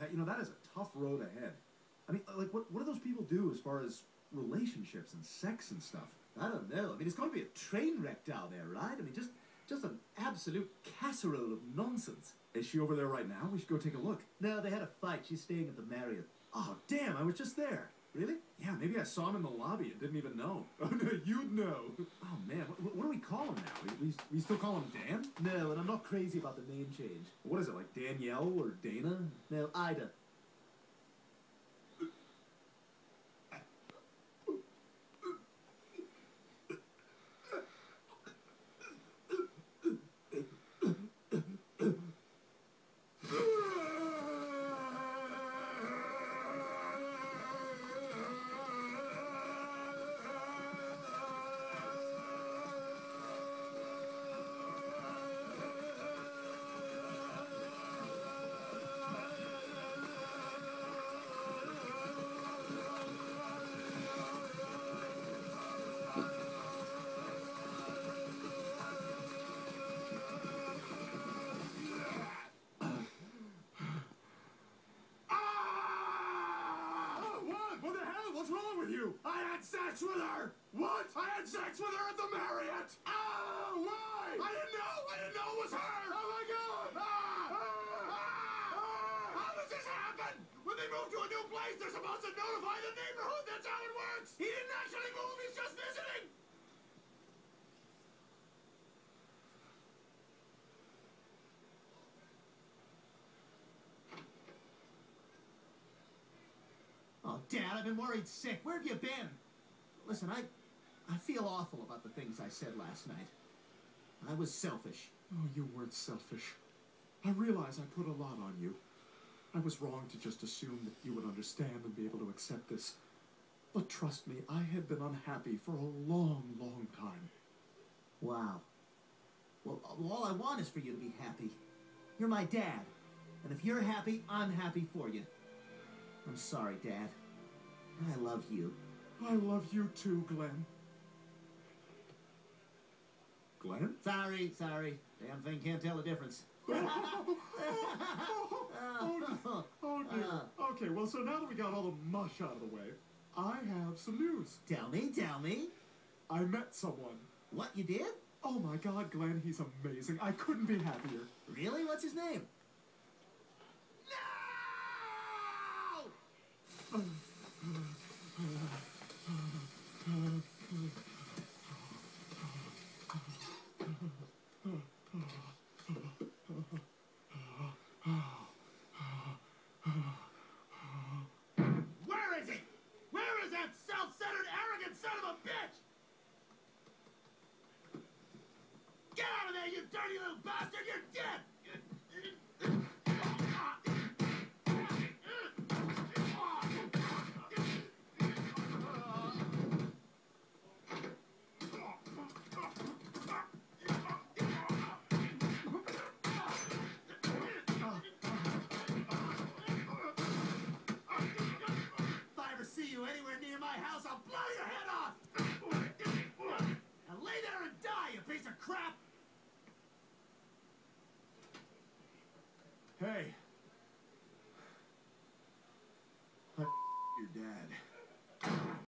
that is a tough road ahead. I mean, like, what do those people do as far as relationships and sex and stuff? I don't know. I mean, it's going to be a train wreck down there, right? I mean, just an absolute casserole of nonsense. Is she over there right now? We should go take a look. No, they had a fight. She's staying at the Marriott. Oh, damn, I was just there. Really? Yeah, maybe I saw him in the lobby and didn't even know. Oh, no, you'd know. Oh, man, what do we call him now? We still call him Dan? No, and I'm not crazy about the name change. What is it, like Danielle or Dana? No, Ida. What's wrong with you? I had sex with her! What? I had sex with her at the Marriott! Oh, why? I didn't know it was her! Oh my god! How does this happen? When they move to a new place, they're supposed to notify the neighborhood. That's how it works! He didn't actually move, he's just visiting! Oh, Dad, I've been worried sick. Where have you been? Listen, I feel awful about the things I said last night. I was selfish. Oh, you weren't selfish. I realize I put a lot on you. I was wrong to just assume that you would understand and be able to accept this. But trust me, I had been unhappy for a long, long time. Wow. Well, all I want is for you to be happy. You're my dad. And if you're happy, I'm happy for you. I'm sorry, Dad. I love you. I love you too, Glenn. Glenn? Sorry. Damn thing can't tell the difference. Oh, dear. Okay, well, so now that we got all the mush out of the way, I have some news. Tell me. I met someone. What, you did? Oh my god, Glenn, he's amazing. I couldn't be happier. Really? What's his name? No! Where is it? Where is that self-centered, arrogant son of a bitch? Get out of there, you dirty little bastard! You're dead! Anywhere near my house, I'll blow your head off! Now lay there and die, you piece of crap! Hey. Your dad.